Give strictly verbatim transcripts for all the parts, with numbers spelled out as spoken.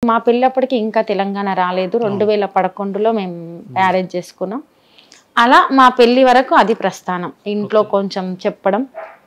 మా పెళ్ళప్పటికి ఇంకా తెలంగాణ రాలేదు. రెండు వేల పదకొండులో మేము మ్యారేజ్ చేసుకున్నాం. అలా మా పెళ్లి వరకు అది ప్రస్థానం. ఇంట్లో కొంచెం చెప్పడం,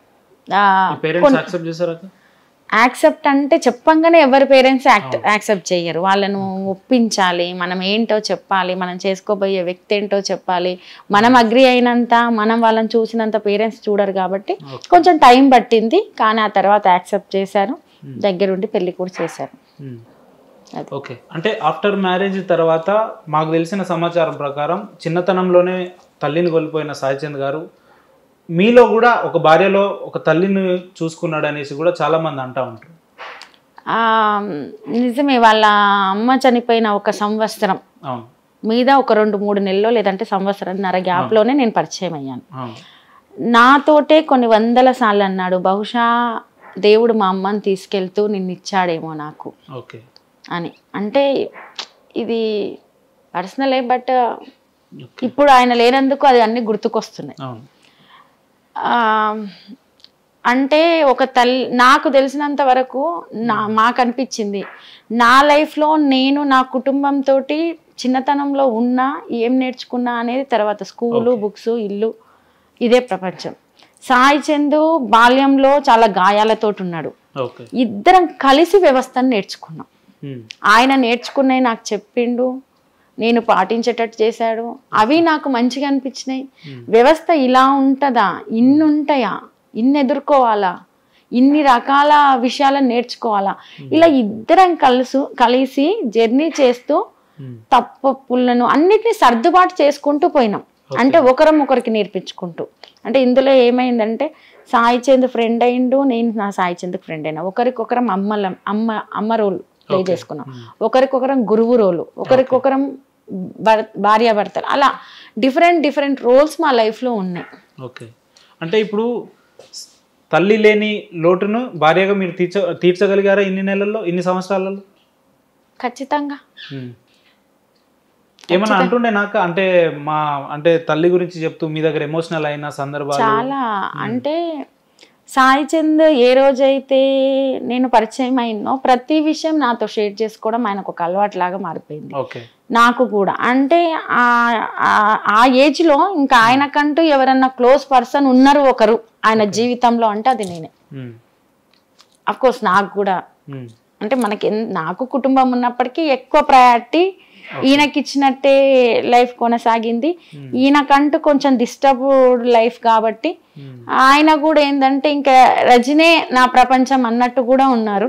యాక్సెప్ట్ అంటే చెప్పంగానే ఎవరి పేరెంట్స్ యాక్ట్ యాక్సెప్ట్ చేయరు. వాళ్ళను ఒప్పించాలి, మనం ఏంటో చెప్పాలి, మనం చేసుకోబోయే వ్యక్తి ఏంటో చెప్పాలి. మనం అగ్రి అయినంత, మనం వాళ్ళని చూసినంత పేరెంట్స్ చూడరు కాబట్టి కొంచెం టైం పట్టింది. కానీ ఆ తర్వాత యాక్సెప్ట్ చేశారు, దగ్గరుండి పెళ్లి కూడా చేశారు. ఓకే. అంటే ఆఫ్టర్ మ్యారేజ్ తర్వాత మాకు తెలిసిన సమాచారం ప్రకారం చిన్నతనంలోనే తల్లిని కోల్పోయిన సాయిచంద్ గారు మీలో కూడా ఒక భార్యలో ఒక తల్లిని చూసుకున్నాడు అనేసి కూడా చాలా మంది అంటూ ఉంటారు. నిజమే. వాళ్ళ అమ్మ చనిపోయిన ఒక సంవత్సరం మీద ఒక రెండు మూడు నెలల్లో లేదంటే సంవత్సరంన్నర గ్యాప్లోనే నేను పరిచయం అయ్యాను. నాతోటే కొన్ని వందల సార్లు అన్నాడు, బహుశా దేవుడు మా అమ్మని తీసుకెళ్తూ నిన్ను ఇచ్చాడేమో నాకు అని. అంటే ఇది పర్సనలే, బట్ ఇప్పుడు ఆయన లేనందుకు అది అన్ని గుర్తుకొస్తున్నాయి. అంటే ఒక తల్లి, నాకు తెలిసినంత వరకు నా మాకు అనిపించింది, నా లైఫ్లో నేను నా కుటుంబంతో చిన్నతనంలో ఉన్నా, ఏం నేర్చుకున్నా అనేది తర్వాత స్కూలు, బుక్స్, ఇల్లు, ఇదే ప్రపంచం. సాయి చందు బాల్యంలో చాలా గాయాలతో ఉన్నాడు. ఇద్దరం కలిసి వ్యవస్థను నేర్చుకున్నాం. ఆయన నేర్చుకున్నాయి నాకు చెప్పిండు, నేను పాటించేటట్టు చేశాడు. అవి నాకు మంచిగా అనిపించినాయి. వ్యవస్థ ఇలా ఉంటుందా, ఇన్ని ఉంటాయా, ఇన్ని ఎదుర్కోవాలా, ఇన్ని రకాల విషయాలను నేర్చుకోవాలా, ఇలా ఇద్దరం కలుసు కలిసి జర్నీ చేస్తూ తప్పులను అన్నిటినీ సర్దుబాటు చేసుకుంటూ పోయినాం. అంటే ఒకరం ఒకరికి నేర్పించుకుంటూ. అంటే ఇందులో ఏమైందంటే సాయి చంద్ ఫ్రెండ్ అయిండు, నేను నా సాయి చంద్కి ఫ్రెండ్ అయినా. ఒకరికొకరం అమ్మల అమ్మ అమ్మ రోల్ ప్లే చేసుకున్నాం, ఒకరికొకరం గురువు రోలు, ఒకరికొకరం భార్యాభర్తలు, అలా డిఫరెంట్ డిఫరెంట్ రోల్స్ మా లైఫ్లో ఉన్నాయి. ఓకే. అంటే ఇప్పుడు తల్లి లేని లోటును భార్యగా మీరు తీర్చ తీర్చగలిగారా ఇన్ని నెలల్లో, ఇన్ని సంవత్సరాలలో? ఖచ్చితంగా. ఏమన్నా అంటుండే నాకు, అంటే మా అంటే తల్లి గురించి చెప్తూ మీ దగ్గర ఎమోషనల్ అయిన సందర్భాలు చాలా. అంటే సాయి చంద్ ఏ రోజైతే నేను పరిచయం అయినో ప్రతి విషయం నాతో షేర్ చేసుకోవడం ఆయనకు ఒక అలవాటు లాగా మారిపోయింది. నాకు కూడా. అంటే ఆ ఏజ్ లో ఇంకా ఆయనకంటూ ఎవరన్నా క్లోజ్ పర్సన్ ఉన్నారు ఒకరు ఆయన జీవితంలో అంటే అది నేనే. అఫ్ కోర్స్ నాకు కూడా, అంటే మనకి నాకు కుటుంబం ఉన్నప్పటికీ ఎక్కువ ప్రయారిటీ ఈయనకి ఇచ్చినట్టే లైఫ్ కొనసాగింది. ఈయనకంటూ కొంచెం డిస్టర్బ్డ్ లైఫ్ కాబట్టి ఆయన కూడా ఏంటంటే ఇంకా రజనే నా ప్రపంచం అన్నట్టు కూడా ఉన్నారు.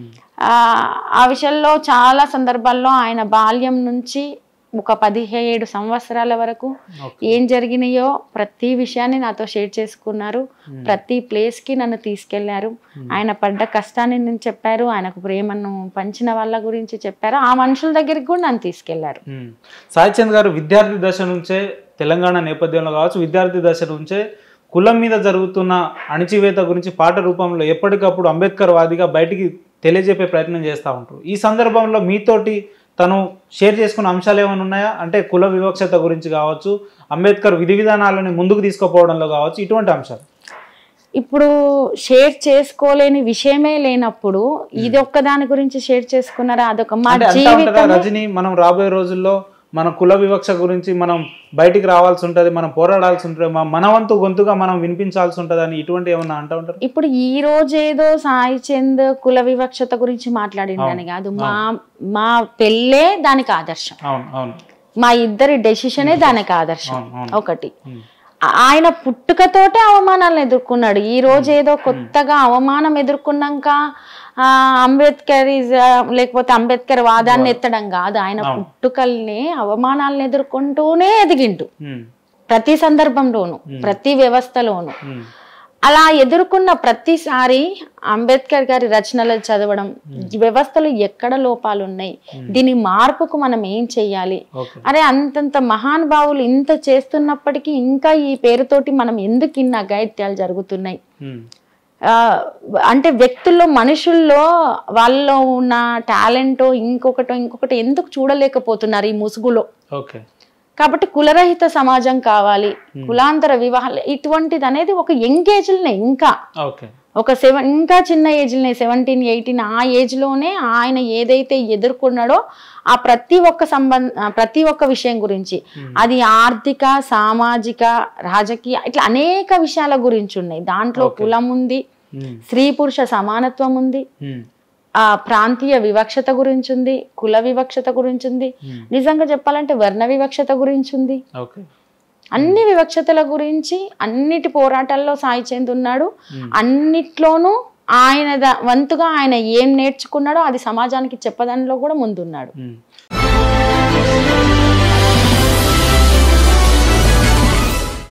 ఆ విషయంలో చాలా సందర్భాల్లో ఆయన బాల్యం నుంచి ఒక పదిహేడు సంవత్సరాల వరకు ఏం జరిగినాయో ప్రతి విషయాన్ని నాతో షేర్ చేసుకున్నారు. ప్రతి ప్లేస్కి నన్ను తీసుకెళ్లారు. ఆయన పడ్డ కష్టాన్ని నేను చెప్పారు, ఆయనకు ప్రేమను పంచిన వాళ్ళ గురించి చెప్పారు, ఆ మనుషుల దగ్గరికి కూడా నన్ను తీసుకెళ్లారు. సాయి చంద్ గారు విద్యార్థి దశ నుంచే, తెలంగాణ నేపథ్యంలో కావచ్చు, విద్యార్థి దశ నుంచే కులం మీద జరుగుతున్న అణచివేత గురించి పాట రూపంలో ఎప్పటికప్పుడు అంబేద్కర్ వాదిగా బయటికి తెలియజెప్పే ప్రయత్నం చేస్తూ ఉంటారు. ఈ సందర్భంలో మీతోటి తను షేర్ చేసుకున్న అంశాలు ఏమైనా ఉన్నాయా? అంటే కుల వివక్షత గురించి కావచ్చు, అంబేద్కర్ విధి విధానాలను ముందుకు తీసుకుపోవడంలో కావచ్చు, ఇటువంటి అంశాలు. ఇప్పుడు షేర్ చేసుకోలేని విషయమే లేనప్పుడు ఇది ఒక్కదాని గురించి షేర్ చేసుకున్నారా? అదొక మా జీవితం. రజని, మనం రాబోయే రోజుల్లో మన కుల వివక్ష గురించి మనం బయటికి రావాల్సి ఉంటుంది, మనం పోరాడాల్సి ఉంటుంది, మన వంతు గొంతుగా మనం వినిపించాల్సి ఉంటుంది అని ఇటువంటి ఏమన్నా అంటూ ఉంటారు. ఇప్పుడు ఈ రోజు ఏదో సాయి చంద్ కుల వివక్షత గురించి మాట్లాడిందని కాదు, మా మా పెళ్ళే దానికి ఆదర్శం. మా ఇద్దరి డెసిషనే దానికి ఆదర్శం. ఒకటి, ఆయన పుట్టుకతోటే అవమానాలను ఎదుర్కొన్నాడు. ఈ రోజు ఏదో కొత్తగా అవమానం ఎదుర్కొన్నాక అంబేద్కర్ లేకపోతే అంబేద్కర్ వాదాన్ని ఎత్తడం కాదు. ఆయన పుట్టుకల్ని అవమానాలను ఎదుర్కొంటూనే ఎదిగిండు ప్రతి సందర్భంలోను, ప్రతి వ్యవస్థలోను. అలా ఎదుర్కొన్న ప్రతిసారి అంబేద్కర్ గారి రచనలు చదవడం, వ్యవస్థలు ఎక్కడ లోపాలు ఉన్నాయి, దీని మార్పుకు మనం ఏం చెయ్యాలి, అరే అంతంత మహానుభావులు ఇంత చేస్తున్నప్పటికీ ఇంకా ఈ పేరుతోటి మనం ఎందుకు ఇన్ని అఘాయిత్యాలు జరుగుతున్నాయి, అంటే వ్యక్తుల్లో మనుషుల్లో వాళ్ళలో ఉన్న టాలెంటో ఇంకొకటో ఇంకొకటి ఎందుకు చూడలేకపోతున్నారు ఈ ముసుగులో. కాబట్టి కులరహిత సమాజం కావాలి, కులాంతర వివాహాలు ఇటువంటిది అనేది ఒక ఎంగేజ్నే ఇంకా ఒక సెవెన్ ఇంకా చిన్న ఏజ్లోనే సెవెంటీన్ ఎయిటీన్ ఆ ఏజ్లోనే ఆయన ఏదైతే ఎదుర్కొన్నాడో ఆ ప్రతి ఒక్క సంబంధ ప్రతి ఒక్క విషయం గురించి, అది ఆర్థిక, సామాజిక, రాజకీయ, ఇట్లా అనేక విషయాల గురించి ఉన్నాయి. దాంట్లో కులం ఉంది, స్త్రీ పురుష సమానత్వం ఉంది, ఆ ప్రాంతీయ వివక్షత గురించి ఉంది, కుల వివక్షత గురించి ఉంది, నిజంగా చెప్పాలంటే వర్ణ వివక్షత గురించి ఉంది. అన్ని వివక్షతల గురించి అన్నిటి పోరాటాల్లో సాయి చంద్ ఉన్నాడు. అన్నిట్లోనూ ఆయన వంతుగా ఆయన ఏం నేర్చుకున్నాడో అది సమాజానికి చెప్పదానిలో కూడా ముందున్నాడు.